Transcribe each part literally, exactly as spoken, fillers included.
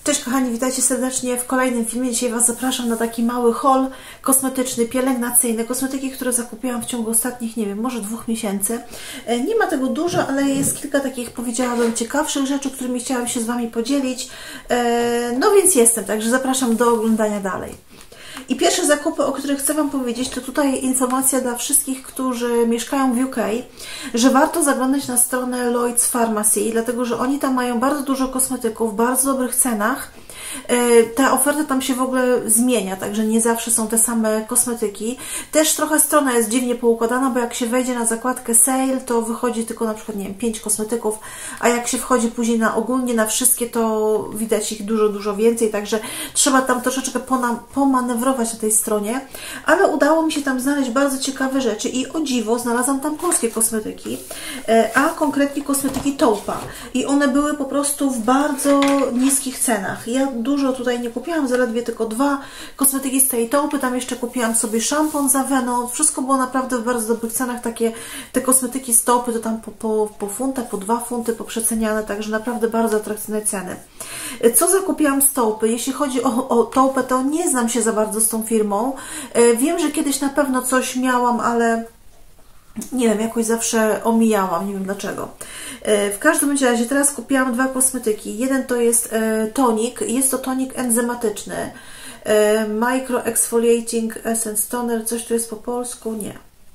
Cześć kochani, witajcie serdecznie w kolejnym filmie. Dzisiaj Was zapraszam na taki mały haul kosmetyczny, pielęgnacyjny. Kosmetyki, które zakupiłam w ciągu ostatnich, nie wiem, może dwóch miesięcy. Nie ma tego dużo, ale jest kilka takich, powiedziałabym, ciekawszych rzeczy, którymi chciałam się z Wami podzielić. No więc jestem, także zapraszam do oglądania dalej. I pierwsze zakupy, o których chcę Wam powiedzieć, to tutaj informacja dla wszystkich, którzy mieszkają w U K, że warto zaglądać na stronę Lloyds Pharmacy, dlatego że oni tam mają bardzo dużo kosmetyków w bardzo dobrych cenach. Ta oferta tam się w ogóle zmienia, także nie zawsze są te same kosmetyki. Też trochę strona jest dziwnie poukładana, bo jak się wejdzie na zakładkę sale, to wychodzi tylko na przykład, nie wiem, pięć kosmetyków, a jak się wchodzi później na ogólnie na wszystkie, to widać ich dużo, dużo więcej, także trzeba tam troszeczkę pomanewrować na tej stronie, ale udało mi się tam znaleźć bardzo ciekawe rzeczy i o dziwo znalazłam tam polskie kosmetyki, a konkretnie kosmetyki Taupa i one były po prostu w bardzo niskich cenach. Ja dużo tutaj nie kupiłam, zaledwie tylko dwa kosmetyki z tej Taupy, tam jeszcze kupiłam sobie szampon z Aveno, wszystko było naprawdę w bardzo dobrych cenach, takie te kosmetyki z Taupy to tam po, po, po funta, po dwa funty poprzeceniane, także naprawdę bardzo atrakcyjne ceny. Co zakupiłam z Taupy? Jeśli chodzi o, o Taupę, to nie znam się za bardzo z tą firmą, wiem, że kiedyś na pewno coś miałam, ale nie wiem, jakoś zawsze omijałam, nie wiem dlaczego. W każdym razie teraz kupiłam dwa kosmetyki. Jeden to jest tonik, jest to tonik enzymatyczny. Micro Exfoliating Essence Toner, coś tu jest po polsku? Nie.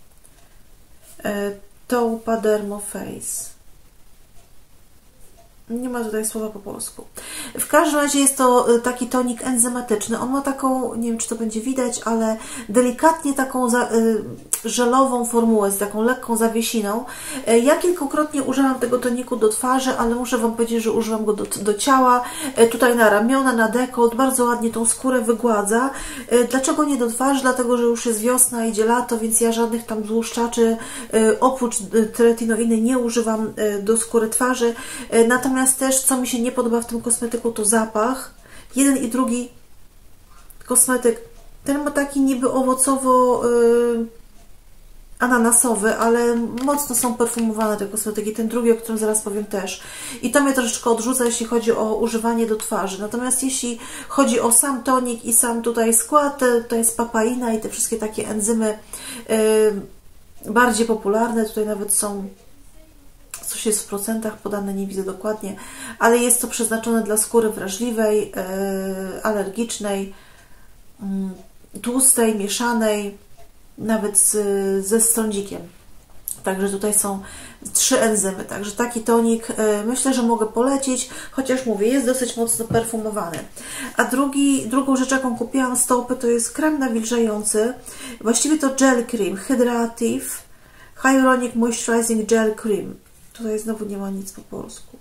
Taupa Dermoface. Nie ma tutaj słowa po polsku. W każdym razie jest to taki tonik enzymatyczny. On ma taką, nie wiem czy to będzie widać, ale delikatnie taką za, y, żelową formułę z taką lekką zawiesiną. Ja kilkukrotnie używam tego toniku do twarzy, ale muszę Wam powiedzieć, że używam go do, do ciała. Tutaj na ramiona, na dekolt. Bardzo ładnie tą skórę wygładza. Dlaczego nie do twarzy? Dlatego, że już jest wiosna, idzie lato, więc ja żadnych tam złuszczaczy oprócz tretinoiny nie używam do skóry twarzy. Natomiast Natomiast też, co mi się nie podoba w tym kosmetyku, to zapach. Jeden i drugi kosmetyk, ten ma taki niby owocowo yy, ananasowy, ale mocno są perfumowane te kosmetyki. Ten drugi, o którym zaraz powiem też. I to mnie troszeczkę odrzuca, jeśli chodzi o używanie do twarzy. Natomiast jeśli chodzi o sam tonik i sam tutaj skład, to jest papaina i te wszystkie takie enzymy yy, bardziej popularne. Tutaj nawet są... Coś jest w procentach podane, nie widzę dokładnie, ale jest to przeznaczone dla skóry wrażliwej, yy, alergicznej, yy, tłustej, mieszanej, nawet z, ze strądzikiem. Także tutaj są trzy enzymy, także taki tonik yy, myślę, że mogę polecić, chociaż mówię, jest dosyć mocno perfumowany. A drugi, drugą rzecz, jaką kupiłam z Taupy, to jest krem nawilżający, właściwie to gel cream, Hydrative Hyaluronic Moisturizing Gel Cream. Tutaj znowu nie ma nic po polsku.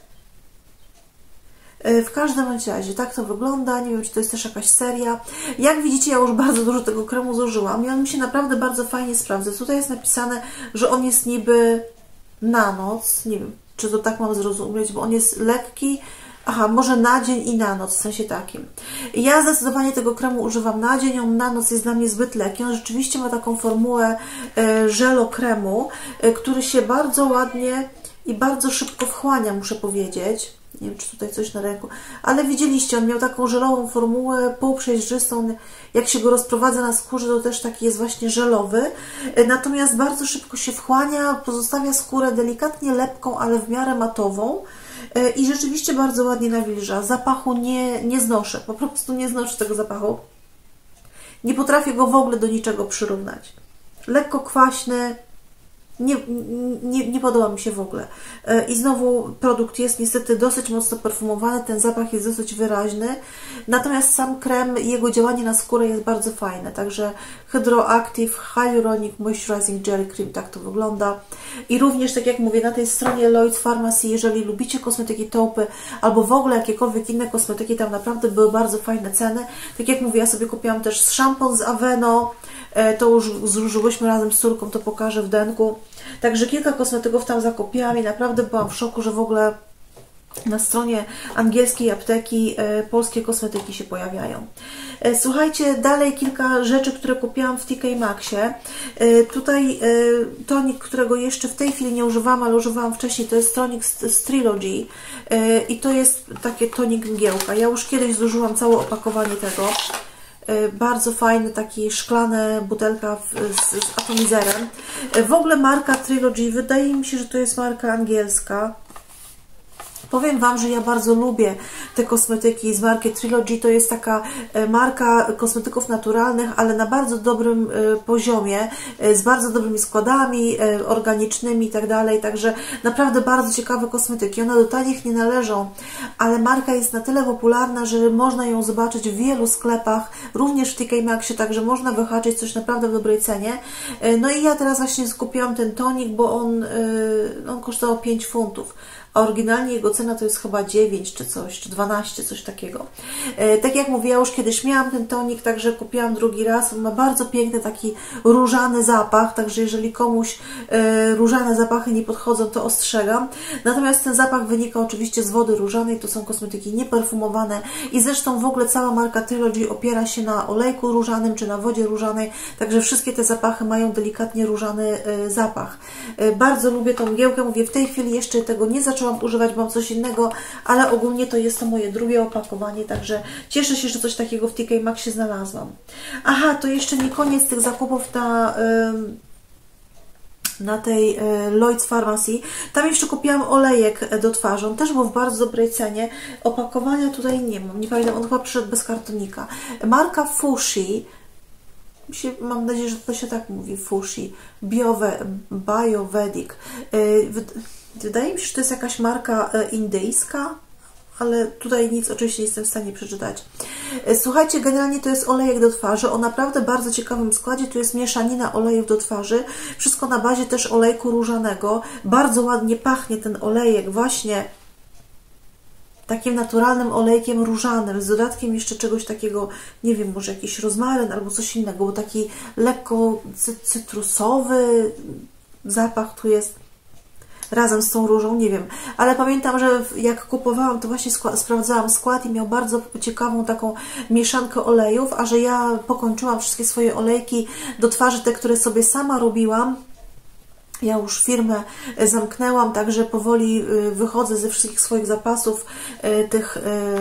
W każdym razie tak to wygląda. Nie wiem, czy to jest też jakaś seria. Jak widzicie, ja już bardzo dużo tego kremu zużyłam i on mi się naprawdę bardzo fajnie sprawdza. Tutaj jest napisane, że on jest niby na noc. Nie wiem, czy to tak mam zrozumieć, bo on jest lekki. Aha, może na dzień i na noc, w sensie takim. Ja zdecydowanie tego kremu używam na dzień, on na noc jest dla mnie zbyt lekki. On rzeczywiście ma taką formułę e, żelo-kremu, e, który się bardzo ładnie i bardzo szybko wchłania, muszę powiedzieć. Nie wiem, czy tutaj coś na ręku, ale widzieliście, on miał taką żelową formułę, półprzejrzystą. Jak się go rozprowadza na skórze, to też taki jest właśnie żelowy. E, natomiast bardzo szybko się wchłania, pozostawia skórę delikatnie lepką, ale w miarę matową. I rzeczywiście bardzo ładnie nawilża. Zapachu nie, nie znoszę. Po prostu nie znoszę tego zapachu. Nie potrafię go w ogóle do niczego przyrównać. Lekko kwaśny. Nie, nie, nie podoba mi się w ogóle. I znowu produkt jest niestety dosyć mocno perfumowany. Ten zapach jest dosyć wyraźny. Natomiast sam krem i jego działanie na skórę jest bardzo fajne. Także Hydroactive Hyaluronic Moisturizing Gel Cream. Tak to wygląda. I również, tak jak mówię, na tej stronie Lloyds Pharmacy, jeżeli lubicie kosmetyki Taupy albo w ogóle jakiekolwiek inne kosmetyki, tam naprawdę były bardzo fajne ceny. Tak jak mówię, ja sobie kupiłam też szampon z Aveno. To już zużyłyśmy razem z córką, to pokażę w denku. Także kilka kosmetyków tam zakupiłam i naprawdę byłam w szoku, że w ogóle Na stronie angielskiej apteki e, polskie kosmetyki się pojawiają. E, słuchajcie, dalej kilka rzeczy, które kupiłam w T K Maxie. E, tutaj e, tonik, którego jeszcze w tej chwili nie używam, ale używałam wcześniej, to jest tonik z, z Trilogy e, i to jest takie tonik mgiełka. Ja już kiedyś zużyłam całe opakowanie tego. E, bardzo fajny, taki szklana butelka w, z, z atomizerem. E, w ogóle marka Trilogy, wydaje mi się, że to jest marka angielska. Powiem Wam, że ja bardzo lubię te kosmetyki z marki Trilogy. To jest taka marka kosmetyków naturalnych, ale na bardzo dobrym poziomie, z bardzo dobrymi składami organicznymi i tak dalej. Także naprawdę bardzo ciekawe kosmetyki. One do tanich nie należą, ale marka jest na tyle popularna, że można ją zobaczyć w wielu sklepach, również w T K Maxie, także można wyhaczyć coś naprawdę w dobrej cenie. No i ja teraz właśnie skupiłam ten tonik, bo on, on kosztował pięć funtów. A oryginalnie jego cena to jest chyba dziewięć czy coś, czy dwanaście, coś takiego. E, tak jak mówiła, już kiedyś miałam ten tonik, także kupiłam drugi raz. On ma bardzo piękny taki różany zapach, także jeżeli komuś e, różane zapachy nie podchodzą, to ostrzegam. Natomiast ten zapach wynika oczywiście z wody różanej, to są kosmetyki nieperfumowane i zresztą w ogóle cała marka Trilogy opiera się na olejku różanym, czy na wodzie różanej, także wszystkie te zapachy mają delikatnie różany e, zapach. E, bardzo lubię tą mgiełkę, mówię, w tej chwili jeszcze tego nie zaczęłam używać, mam coś innego, ale ogólnie to jest to moje drugie opakowanie, także cieszę się, że coś takiego w T K Maxie znalazłam. Aha, to jeszcze nie koniec tych zakupów na, na tej Lloyd's Pharmacy. Tam jeszcze kupiłam olejek do twarzy, on też był w bardzo dobrej cenie. Opakowania tutaj nie mam, nie pamiętam, on chyba przyszedł bez kartonika. Marka Fushi, mam nadzieję, że to się tak mówi, Fushi, Biowe, Biovedic. Wydaje mi się, że to jest jakaś marka indyjska, ale tutaj nic oczywiście nie jestem w stanie przeczytać. Słuchajcie, generalnie to jest olejek do twarzy o naprawdę bardzo ciekawym składzie. Tu jest mieszanina olejów do twarzy. Wszystko na bazie też olejku różanego. Bardzo ładnie pachnie ten olejek właśnie takim naturalnym olejkiem różanym, z dodatkiem jeszcze czegoś takiego, nie wiem, może jakiś rozmaryn albo coś innego, bo taki lekko cytrusowy zapach tu jest. Razem z tą różą, nie wiem, ale pamiętam, że jak kupowałam, to właśnie skład, sprawdzałam skład i miał bardzo ciekawą taką mieszankę olejów, a że ja pokończyłam wszystkie swoje olejki do twarzy, te, które sobie sama robiłam. Ja już firmę zamknęłam, także powoli wychodzę ze wszystkich swoich zapasów tych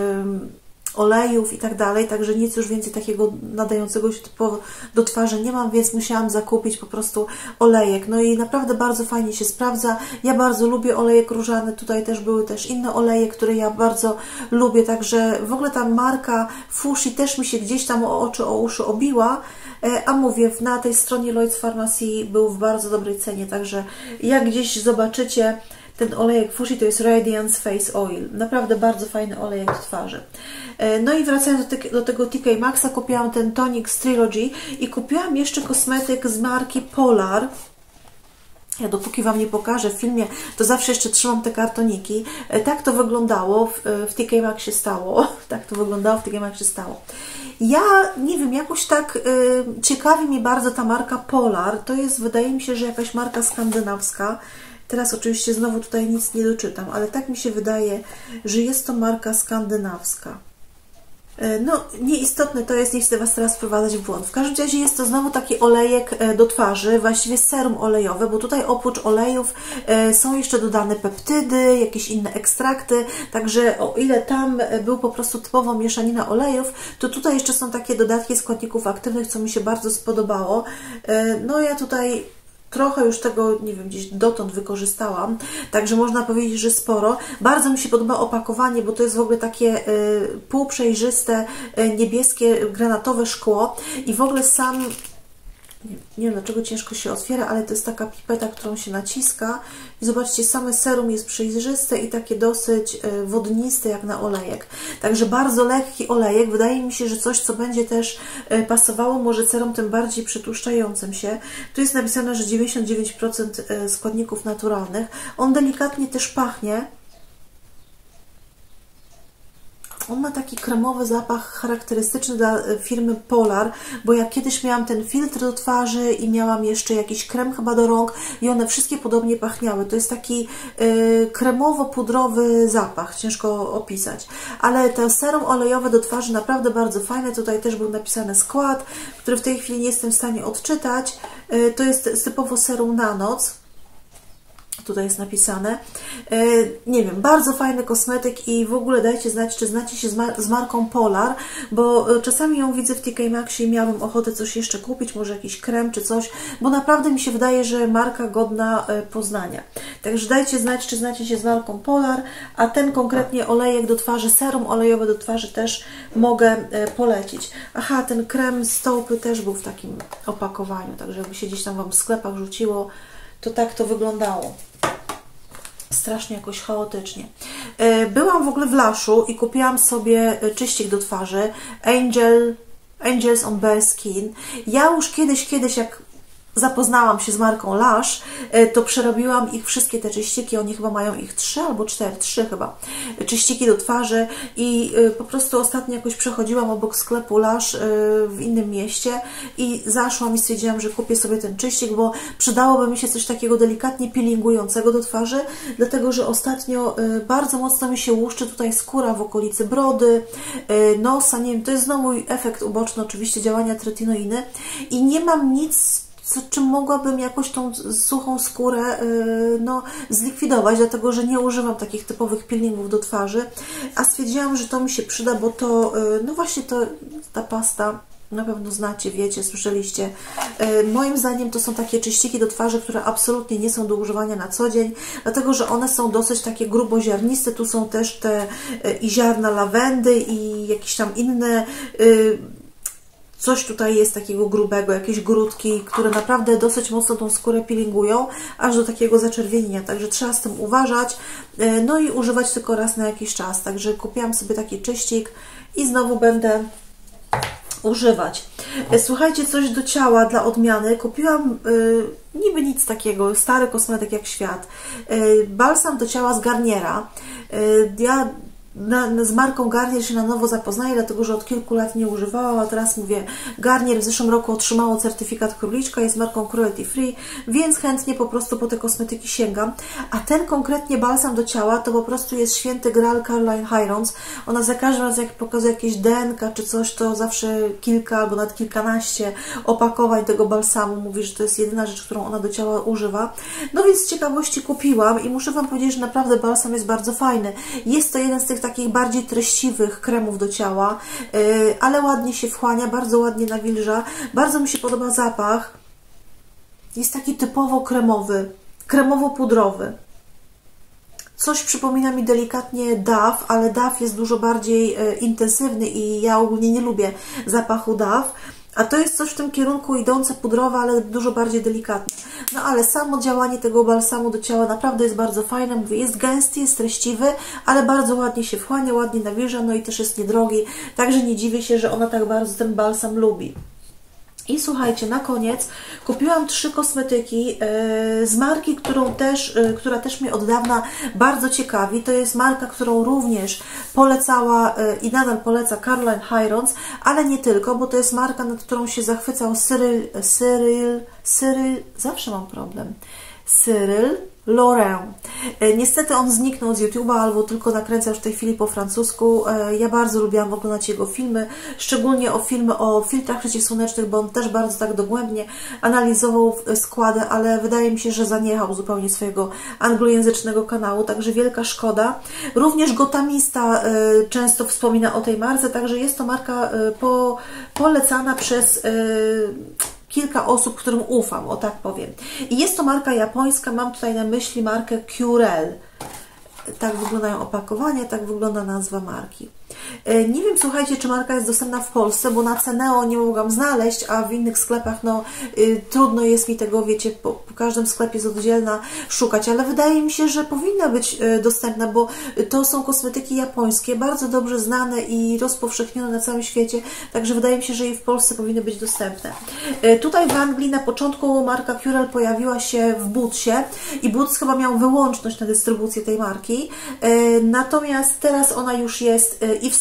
olejów i tak dalej, także nic już więcej takiego nadającego się typowo do twarzy nie mam, więc musiałam zakupić po prostu olejek. No i naprawdę bardzo fajnie się sprawdza. Ja bardzo lubię olejek różany, tutaj też były też inne oleje, które ja bardzo lubię, także w ogóle ta marka Fushi też mi się gdzieś tam o oczy, o uszy obiła, a mówię, na tej stronie Lloyd's Pharmacy był w bardzo dobrej cenie, także jak gdzieś zobaczycie ten olejek Fushi, to jest Radiance Face Oil. Naprawdę bardzo fajny olejek do twarzy. No i wracając do, te, do tego T K Maxa, kupiłam ten tonik z Trilogy i kupiłam jeszcze kosmetyk z marki Polar. Ja dopóki Wam nie pokażę w filmie, to zawsze jeszcze trzymam te kartoniki. Tak to wyglądało w, w T K Maxie stało. Tak to wyglądało w T K Maxie stało. Ja nie wiem, jakoś tak y, ciekawi mnie bardzo ta marka Polar. To jest, wydaje mi się, że jakaś marka skandynawska. Teraz oczywiście znowu tutaj nic nie doczytam, ale tak mi się wydaje, że jest to marka skandynawska. No, nieistotne to jest, nie chcę Was teraz wprowadzać w błąd. W każdym razie jest to znowu taki olejek do twarzy, właściwie serum olejowe, bo tutaj oprócz olejów są jeszcze dodane peptydy, jakieś inne ekstrakty, także o ile tam był po prostu typowo mieszanina olejów, to tutaj jeszcze są takie dodatki składników aktywnych, co mi się bardzo spodobało. No ja tutaj trochę już tego, nie wiem, gdzieś dotąd wykorzystałam, także można powiedzieć, że sporo. Bardzo mi się podoba opakowanie, bo to jest w ogóle takie y, półprzejrzyste, y, niebieskie, granatowe szkło i w ogóle sam, nie, nie wiem dlaczego ciężko się otwiera, ale to jest taka pipeta, którą się naciska i zobaczcie, same serum jest przejrzyste i takie dosyć y, wodniste jak na olejek. Także bardzo lekki olejek. Wydaje mi się, że coś, co będzie też y, pasowało może serum tym bardziej przetłuszczającym się. Tu jest napisane, że dziewięćdziesiąt dziewięć procent składników naturalnych. On delikatnie też pachnie. on ma taki kremowy zapach charakterystyczny dla firmy Polar, bo ja kiedyś miałam ten filtr do twarzy i miałam jeszcze jakiś krem chyba do rąk i one wszystkie podobnie pachniały. To jest taki y, kremowo-pudrowy zapach, ciężko opisać. Ale te serum olejowe do twarzy naprawdę bardzo fajne. Tutaj też był napisany skład, który w tej chwili nie jestem w stanie odczytać. Y, to jest typowo serum na noc. Tutaj jest napisane. E, nie wiem, bardzo fajny kosmetyk i w ogóle dajcie znać, czy znacie się z, mar z marką Polar, bo czasami ją widzę w T K Maxxie i miałabym ochotę coś jeszcze kupić, może jakiś krem czy coś, bo naprawdę mi się wydaje, że marka godna e, poznania. Także dajcie znać, czy znacie się z marką Polar, a ten konkretnie olejek do twarzy, serum olejowe do twarzy też mogę e, polecić. Aha, ten krem z Taupy też był w takim opakowaniu, także jakby się gdzieś tam Wam w sklepach rzuciło, to tak to wyglądało. Strasznie jakoś chaotycznie. Byłam w ogóle w Lashu i kupiłam sobie czyścik do twarzy Angel, Angels on Bare Skin. Ja już kiedyś, kiedyś jak zapoznałam się z marką Lush, to przerobiłam ich wszystkie te czyściki, oni chyba mają ich trzy albo cztery, trzy chyba, czyściki do twarzy i po prostu ostatnio jakoś przechodziłam obok sklepu Lush w innym mieście i zaszłam i stwierdziłam, że kupię sobie ten czyścik, bo przydałoby mi się coś takiego delikatnie peelingującego do twarzy, dlatego, że ostatnio bardzo mocno mi się łuszczy tutaj skóra w okolicy brody, nosa, nie wiem, to jest znowu efekt uboczny oczywiście działania tretinoiny i nie mam nic, co, czym mogłabym jakoś tą suchą skórę yy, no, zlikwidować, dlatego że nie używam takich typowych peelingów do twarzy, a stwierdziłam, że to mi się przyda, bo to, yy, no właśnie to, ta pasta, na pewno znacie, wiecie, słyszeliście. Yy, moim zdaniem to są takie czyściki do twarzy, które absolutnie nie są do używania na co dzień, dlatego że one są dosyć takie gruboziarniste, tu są też te yy, i ziarna lawendy i jakieś tam inne yy, coś tutaj jest takiego grubego, jakieś grudki, które naprawdę dosyć mocno tą skórę peelingują, aż do takiego zaczerwienienia. Także trzeba z tym uważać, no i używać tylko raz na jakiś czas. Także kupiłam sobie taki czyścik i znowu będę używać. Słuchajcie, coś do ciała dla odmiany. Kupiłam yy, niby nic takiego, stary kosmetyk jak świat. Yy, balsam do ciała z Garniera. Yy, ja Na, na, z marką Garnier się na nowo zapoznaję, dlatego że od kilku lat nie używałam, a teraz mówię, Garnier w zeszłym roku otrzymało certyfikat króliczka, jest marką cruelty free, więc chętnie po prostu po te kosmetyki sięgam. A ten konkretnie balsam do ciała to po prostu jest święty graal Caroline Hirons. Ona za każdym razem jak pokazuje jakieś D N K czy coś, to zawsze kilka albo nawet kilkanaście opakowań tego balsamu. Mówi, że to jest jedyna rzecz, którą ona do ciała używa. No więc z ciekawości kupiłam i muszę Wam powiedzieć, że naprawdę balsam jest bardzo fajny. Jest to jeden z tych takich bardziej treściwych kremów do ciała, yy, ale ładnie się wchłania, bardzo ładnie nawilża. Bardzo mi się podoba zapach. Jest taki typowo kremowy, kremowo-pudrowy. Coś przypomina mi delikatnie Dove, ale Dove jest dużo bardziej yy, intensywny i ja ogólnie nie lubię zapachu Dove. A to jest coś w tym kierunku idące pudrowe, ale dużo bardziej delikatne. No ale samo działanie tego balsamu do ciała naprawdę jest bardzo fajne. Mówię, jest gęsty, jest treściwy, ale bardzo ładnie się wchłania, ładnie nawilża, no i też jest niedrogi. Także nie dziwię się, że ona tak bardzo ten balsam lubi. I słuchajcie, na koniec kupiłam trzy kosmetyki yy, z marki, którą też, yy, która też mnie od dawna bardzo ciekawi. To jest marka, którą również polecała yy, i nadal poleca Caroline Hirons, ale nie tylko, bo to jest marka, nad którą się zachwycał Cyril, Cyril, Cyril, zawsze mam problem, Cyril Laurent. Niestety on zniknął z YouTube'a albo tylko nakręcał już w tej chwili po francusku. Ja bardzo lubiłam oglądać jego filmy, szczególnie o filmy o filtrach przeciwsłonecznych, bo on też bardzo tak dogłębnie analizował składy, ale wydaje mi się, że zaniechał zupełnie swojego anglojęzycznego kanału, także wielka szkoda. Również Gotamista często wspomina o tej marce, także jest to marka po, polecana przez kilka osób, którym ufam, o tak powiem. I jest to marka japońska, mam tutaj na myśli markę Curel. Tak wyglądają opakowania, tak wygląda nazwa marki. Nie wiem, słuchajcie, czy marka jest dostępna w Polsce, bo na Ceneo nie mogłam znaleźć, a w innych sklepach, no, y, trudno jest mi tego, wiecie, po, po każdym sklepie jest oddzielna szukać, ale wydaje mi się, że powinna być y, dostępna, bo to są kosmetyki japońskie, bardzo dobrze znane i rozpowszechnione na całym świecie, także wydaje mi się, że i w Polsce powinny być dostępne. Y, tutaj w Anglii na początku marka Curel pojawiła się w Bootsie i Boots chyba miał wyłączność na dystrybucję tej marki, y, natomiast teraz ona już jest y, i w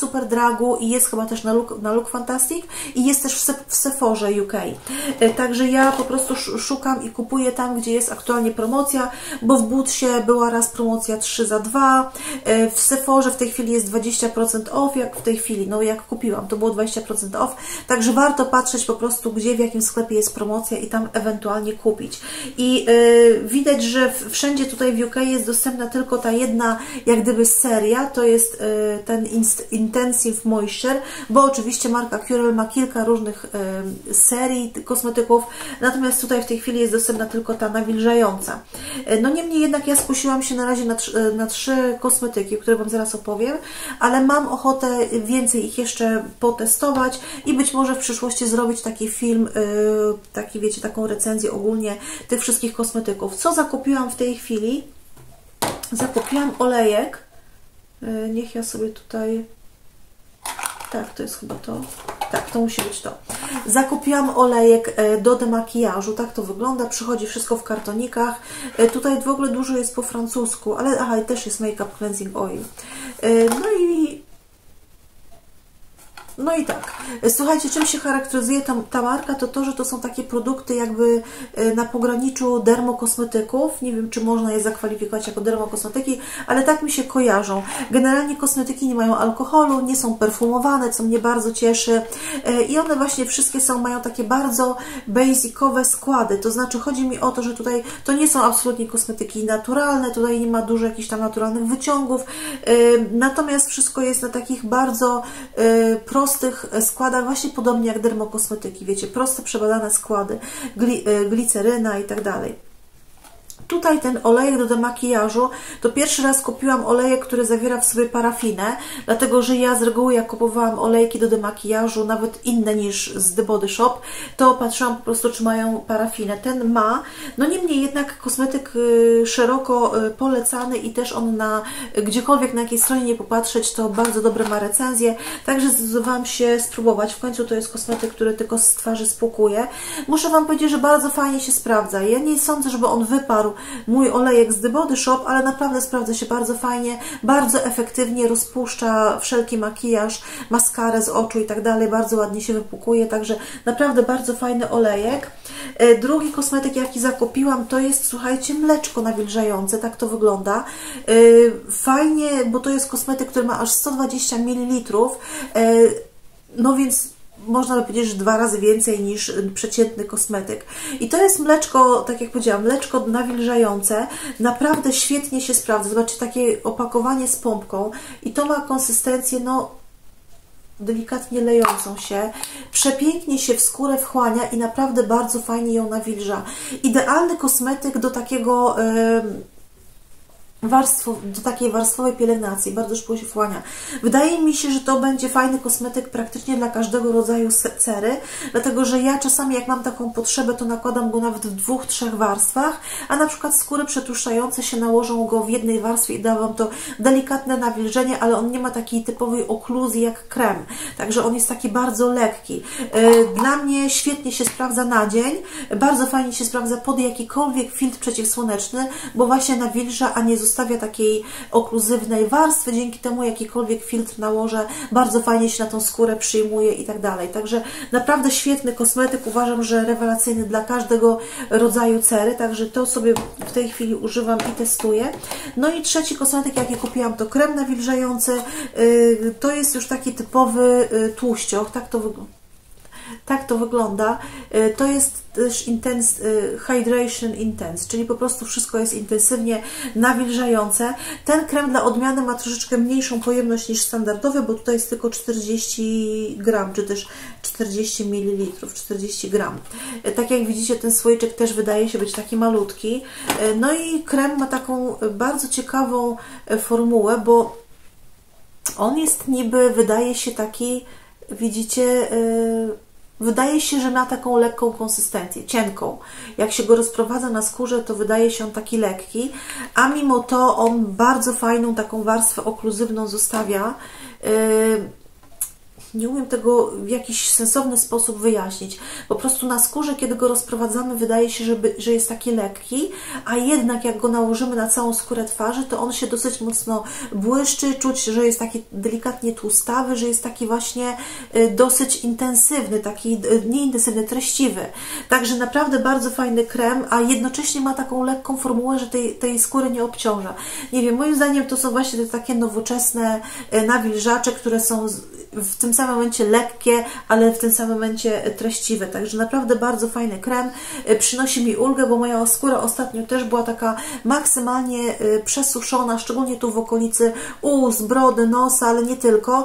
Superdragu i jest chyba też na Look, na Look Fantastic i jest też w, Se w Sephorze U K. Także ja po prostu szukam i kupuję tam, gdzie jest aktualnie promocja, bo w Bootsie była raz promocja trzy za dwa, w Sephorze w tej chwili jest dwadzieścia procent off, jak w tej chwili, no jak kupiłam, to było dwadzieścia procent off, także warto patrzeć po prostu, gdzie, w jakim sklepie jest promocja i tam ewentualnie kupić. I yy, widać, że wszędzie tutaj w U K jest dostępna tylko ta jedna, jak gdyby seria, to jest yy, ten Intensive Moisture, bo oczywiście marka Curel ma kilka różnych yy, serii kosmetyków, natomiast tutaj w tej chwili jest dostępna tylko ta nawilżająca. Yy, no niemniej jednak ja skusiłam się na razie na, yy, na trzy kosmetyki, o których Wam zaraz opowiem, ale mam ochotę więcej ich jeszcze potestować i być może w przyszłości zrobić taki film, yy, taki wiecie, taką recenzję ogólnie tych wszystkich kosmetyków. Co zakupiłam w tej chwili? Zakupiłam olejek. Yy, niech ja sobie tutaj... Tak, to jest chyba to. Tak, to musi być to. Zakupiłam olejek do demakijażu. Tak to wygląda. Przychodzi wszystko w kartonikach. Tutaj w ogóle dużo jest po francusku, ale aha, też jest Makeup Cleansing Oil. No i No i tak, słuchajcie, czym się charakteryzuje ta, ta marka, to to, że to są takie produkty jakby na pograniczu dermokosmetyków. Nie wiem, czy można je zakwalifikować jako dermokosmetyki, ale tak mi się kojarzą. Generalnie kosmetyki nie mają alkoholu, nie są perfumowane, co mnie bardzo cieszy. I one właśnie wszystkie są, mają takie bardzo basicowe składy. To znaczy chodzi mi o to, że tutaj to nie są absolutnie kosmetyki naturalne, tutaj nie ma dużo jakichś tam naturalnych wyciągów. Natomiast wszystko jest na takich bardzo prostych prostych składach, właśnie podobnie jak dermokosmetyki, wiecie, proste, przebadane składy, gli, gliceryna i tak dalej. Tutaj ten olejek do demakijażu, to pierwszy raz kupiłam olejek, który zawiera w sobie parafinę, dlatego że ja z reguły, jak kupowałam olejki do demakijażu, nawet inne niż z The Body Shop, to patrzyłam po prostu, czy mają parafinę. Ten ma, no niemniej jednak kosmetyk szeroko polecany i też on na gdziekolwiek, na jakiej stronie nie popatrzeć, to bardzo dobre ma recenzje, także zdecydowałam się spróbować. W końcu to jest kosmetyk, który tylko z twarzy spłukuje. Muszę Wam powiedzieć, że bardzo fajnie się sprawdza. Ja nie sądzę, żeby on wyparł mój olejek z The Body Shop, ale naprawdę sprawdza się bardzo fajnie, bardzo efektywnie rozpuszcza wszelki makijaż, maskarę z oczu i tak dalej, bardzo ładnie się wypłukuje, także naprawdę bardzo fajny olejek. Drugi kosmetyk, jaki zakupiłam, to jest, słuchajcie, mleczko nawilżające, tak to wygląda. Fajnie, bo to jest kosmetyk, który ma aż sto dwadzieścia mililitrów, no więc można by powiedzieć, że dwa razy więcej niż przeciętny kosmetyk. I to jest mleczko, tak jak powiedziałam, mleczko nawilżające. Naprawdę świetnie się sprawdza. Zobaczcie, takie opakowanie z pompką. I to ma konsystencję, no, delikatnie lejącą się. Przepięknie się w skórę wchłania i naprawdę bardzo fajnie ją nawilża. Idealny kosmetyk do takiego... Yy, Warstwo, do takiej warstwowej pielęgnacji, bardzo szybko się wchłania. Wydaje mi się, że to będzie fajny kosmetyk praktycznie dla każdego rodzaju cery, dlatego że ja czasami, jak mam taką potrzebę, to nakładam go nawet w dwóch, trzech warstwach, a na przykład skóry przetłuszczające się nałożą go w jednej warstwie i da Wam to delikatne nawilżenie, ale on nie ma takiej typowej okluzji jak krem, także on jest taki bardzo lekki. Dla mnie świetnie się sprawdza na dzień, bardzo fajnie się sprawdza pod jakikolwiek filtr przeciwsłoneczny, bo właśnie nawilża, a nie zostawia zostawia takiej okluzywnej warstwy, dzięki temu jakikolwiek filtr nałożę, bardzo fajnie się na tą skórę przyjmuje i tak dalej. Także naprawdę świetny kosmetyk, uważam, że rewelacyjny dla każdego rodzaju cery, także to sobie w tej chwili używam i testuję. No i trzeci kosmetyk, jaki kupiłam, to krem nawilżający. To jest już taki typowy tłuścioch, tak to wygląda. Tak to wygląda. To jest też intense, Hydration Intense, czyli po prostu wszystko jest intensywnie nawilżające. Ten krem dla odmiany ma troszeczkę mniejszą pojemność niż standardowy, bo tutaj jest tylko czterdzieści gram, czy też czterdzieści mililitrów, czterdzieści gram. Tak jak widzicie, ten słoiczek też wydaje się być taki malutki. No i krem ma taką bardzo ciekawą formułę, bo on jest niby, wydaje się taki, widzicie, yy, wydaje się, że ma taką lekką konsystencję, cienką. Jak się go rozprowadza na skórze, to wydaje się on taki lekki, a mimo to on bardzo fajną taką warstwę okluzywną zostawia. nie umiem tego w jakiś sensowny sposób wyjaśnić. Po prostu na skórze, kiedy go rozprowadzamy, wydaje się, żeby, że jest taki lekki, a jednak jak go nałożymy na całą skórę twarzy, to on się dosyć mocno błyszczy, czuć, że jest taki delikatnie tłustawy, że jest taki właśnie dosyć intensywny, taki nie intensywny, treściwy. Także naprawdę bardzo fajny krem, a jednocześnie ma taką lekką formułę, że tej, tej skóry nie obciąża. Nie wiem, moim zdaniem to są właśnie te takie nowoczesne nawilżacze, które są w tym samym momencie lekkie, ale w tym samym momencie treściwe. Także naprawdę bardzo fajny krem. Przynosi mi ulgę, bo moja skóra ostatnio też była taka maksymalnie przesuszona, szczególnie tu w okolicy ust, brody, nosa, ale nie tylko.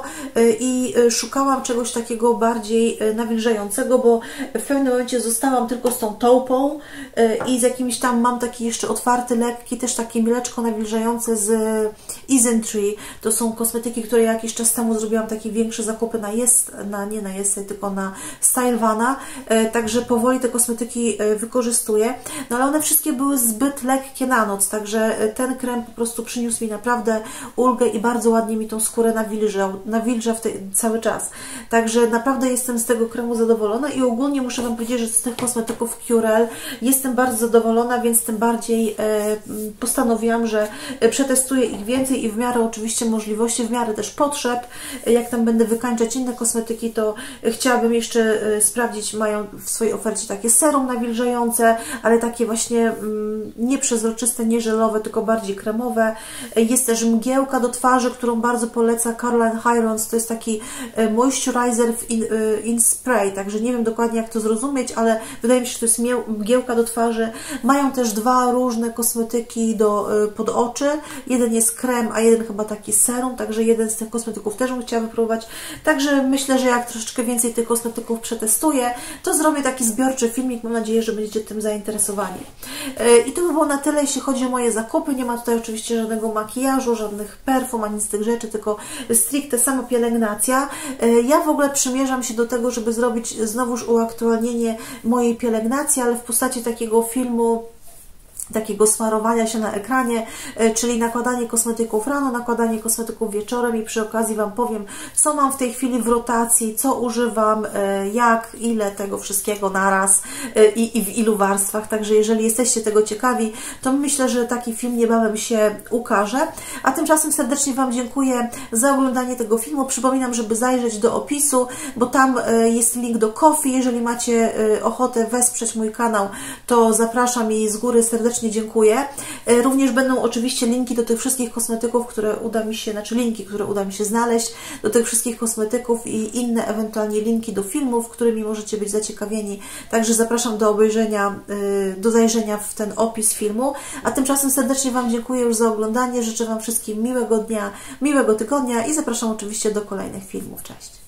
I szukałam czegoś takiego bardziej nawilżającego, bo w pewnym momencie zostałam tylko z tą taupą i z jakimś tam, mam taki jeszcze otwarty, lekki, też takie mileczko nawilżające z Isntree. To są kosmetyki, które jakiś czas temu zrobiłam takie większe zakupy na jest, na, nie na Jestay, tylko na Stylevana, także powoli te kosmetyki wykorzystuję, no ale one wszystkie były zbyt lekkie na noc, także ten krem po prostu przyniósł mi naprawdę ulgę i bardzo ładnie mi tą skórę nawilżał, nawilża w tej, cały czas. Także naprawdę jestem z tego kremu zadowolona i ogólnie muszę Wam powiedzieć, że z tych kosmetyków Curel jestem bardzo zadowolona, więc tym bardziej e, postanowiłam, że przetestuję ich więcej i w miarę oczywiście możliwości, w miarę też potrzeb, jak tam będę wykańczać inne kosmetyki, to chciałabym jeszcze e, sprawdzić, mają w swojej ofercie takie serum nawilżające, ale takie właśnie mm, nieprzezroczyste, nie żelowe, tylko bardziej kremowe. Jest też mgiełka do twarzy, którą bardzo poleca Caroline Hirons, to jest taki moisturizer w in, in spray, także nie wiem dokładnie jak to zrozumieć, ale wydaje mi się, że to jest mgiełka do twarzy. Mają też dwa różne kosmetyki do, pod oczy, jeden jest krem, a jeden chyba taki serum, także jeden z tych kosmetyków też bym chciała wypróbować, także myślę, że jak troszeczkę więcej tych kosmetyków przetestuję, to zrobię taki zbiorczy filmik, mam nadzieję, że będziecie tym zainteresowani. I to by było na tyle, jeśli chodzi o moje zakupy. Nie ma tutaj oczywiście żadnego makijażu, żadnych perfum, ani z tych rzeczy, tylko stricte sama pielęgnacja. Ja w ogóle przymierzam się do tego, żeby zrobić znowuż uaktualnienie mojej pielęgnacji, ale w postaci takiego filmu, takiego smarowania się na ekranie, czyli nakładanie kosmetyków rano, nakładanie kosmetyków wieczorem i przy okazji Wam powiem, co mam w tej chwili w rotacji, co używam, jak, ile tego wszystkiego naraz i, i w ilu warstwach. Także jeżeli jesteście tego ciekawi, to myślę, że taki film niebawem się ukaże. A tymczasem serdecznie Wam dziękuję za oglądanie tego filmu. Przypominam, żeby zajrzeć do opisu, bo tam jest link do Ko-fi. Jeżeli macie ochotę wesprzeć mój kanał, to zapraszam i z góry serdecznie dziękuję. Również będą oczywiście linki do tych wszystkich kosmetyków, które uda mi się, znaczy linki, które uda mi się znaleźć, do tych wszystkich kosmetyków i inne ewentualnie linki do filmów, którymi możecie być zaciekawieni. Także zapraszam do obejrzenia, do zajrzenia w ten opis filmu. A tymczasem serdecznie Wam dziękuję już za oglądanie. Życzę Wam wszystkim miłego dnia, miłego tygodnia i zapraszam oczywiście do kolejnych filmów. Cześć!